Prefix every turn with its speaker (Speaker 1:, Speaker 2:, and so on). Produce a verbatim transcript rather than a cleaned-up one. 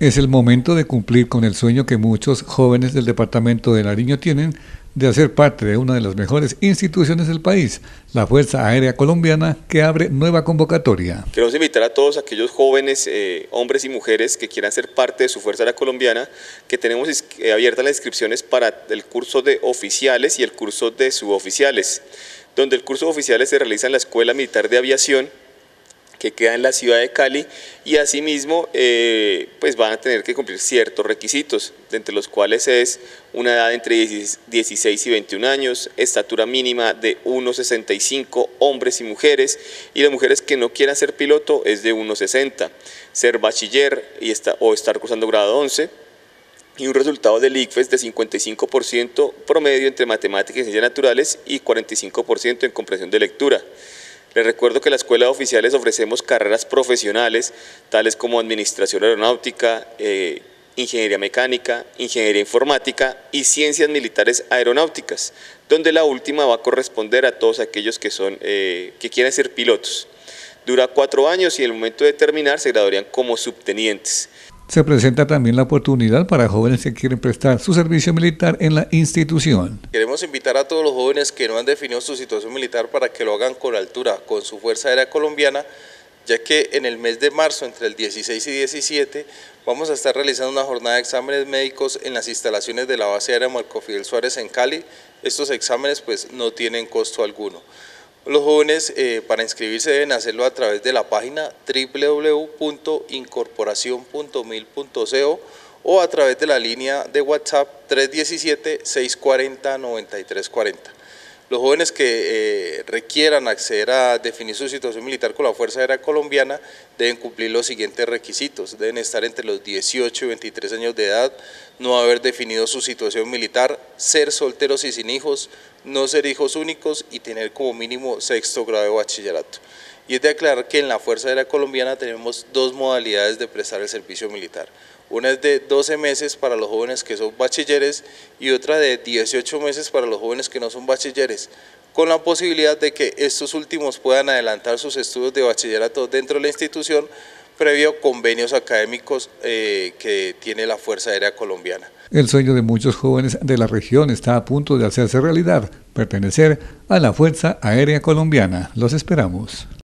Speaker 1: Es el momento de cumplir con el sueño que muchos jóvenes del departamento de Nariño tienen de hacer parte de una de las mejores instituciones del país, la Fuerza Aérea Colombiana, que abre nueva convocatoria.
Speaker 2: Queremos invitar a todos aquellos jóvenes, eh, hombres y mujeres que quieran ser parte de su Fuerza Aérea Colombiana, que tenemos eh, abiertas las inscripciones para el curso de oficiales y el curso de suboficiales, donde el curso de oficiales se realiza en la Escuela Militar de Aviación, que queda en la ciudad de Cali, y asimismo eh, pues van a tener que cumplir ciertos requisitos, entre los cuales es una edad entre dieciséis y veintiún años, estatura mínima de uno sesenta y cinco, hombres y mujeres, y las mujeres que no quieran ser piloto es de uno sesenta, ser bachiller y está, o estar cursando grado once, y un resultado del I C F E S de cincuenta y cinco por ciento promedio entre matemáticas y ciencias naturales y cuarenta y cinco por ciento en comprensión de lectura. Les recuerdo que en la Escuela de Oficiales ofrecemos carreras profesionales, tales como Administración Aeronáutica, eh, Ingeniería Mecánica, Ingeniería Informática y Ciencias Militares Aeronáuticas, donde la última va a corresponder a todos aquellos que, son, eh, que quieren ser pilotos. Dura cuatro años y en el momento de terminar se graduarían como subtenientes.
Speaker 1: Se presenta también la oportunidad para jóvenes que quieren prestar su servicio militar en la institución.
Speaker 3: Queremos invitar a todos los jóvenes que no han definido su situación militar para que lo hagan con altura, con su Fuerza Aérea Colombiana, ya que en el mes de marzo, entre el dieciséis y diecisiete, vamos a estar realizando una jornada de exámenes médicos en las instalaciones de la base aérea Marco Fidel Suárez en Cali. Estos exámenes pues no tienen costo alguno. Los jóvenes eh, para inscribirse deben hacerlo a través de la página w w w punto incorporación punto mil punto co o a través de la línea de WhatsApp tres uno siete, seis cuatro cero, nueve tres cuatro cero. Los jóvenes que eh, requieran acceder a definir su situación militar con la Fuerza Aérea Colombiana deben cumplir los siguientes requisitos: deben estar entre los dieciocho y veintitrés años de edad, no haber definido su situación militar, ser solteros y sin hijos, no ser hijos únicos y tener como mínimo sexto grado de bachillerato. Y es de aclarar que en la Fuerza Aérea Colombiana tenemos dos modalidades de prestar el servicio militar. Una es de doce meses para los jóvenes que son bachilleres y otra de dieciocho meses para los jóvenes que no son bachilleres, con la posibilidad de que estos últimos puedan adelantar sus estudios de bachillerato dentro de la institución previo a convenios académicos eh, que tiene la Fuerza Aérea Colombiana.
Speaker 1: El sueño de muchos jóvenes de la región está a punto de hacerse realidad, pertenecer a la Fuerza Aérea Colombiana. Los esperamos.